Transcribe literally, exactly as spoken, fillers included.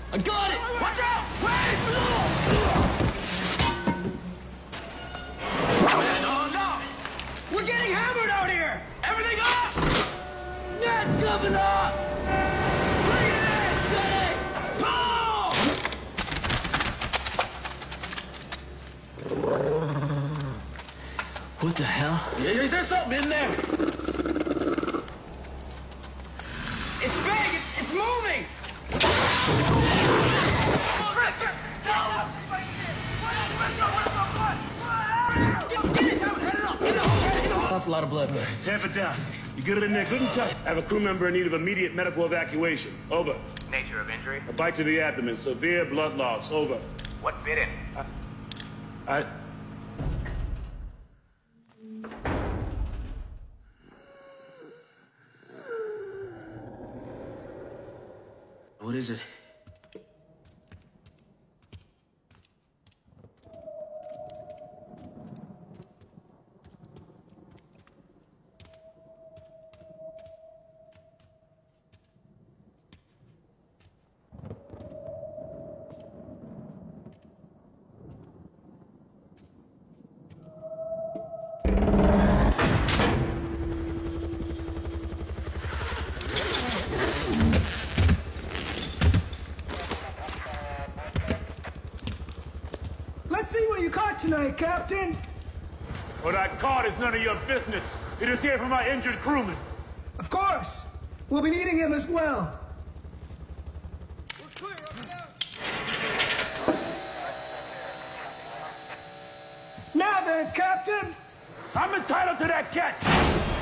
I got it! Watch out! Wait! Oh no! We're getting hammered out here! Everything up! That's coming up! Bring it in! Steady! Boom! What the hell? Is there something in there? It's big! It's, it's moving! Lost a lot of blood. Tamp it down. You get it in there good and tight. I have a crew member in need of immediate medical evacuation. Over. Nature of injury? A bite to the abdomen. Severe blood loss. Over. What bit him? I... What is it? Let's see what you caught tonight, Captain. What I caught is none of your business. It is here for my injured crewman. Of course. We'll be needing him as well. Now then, Captain. I'm entitled to that catch!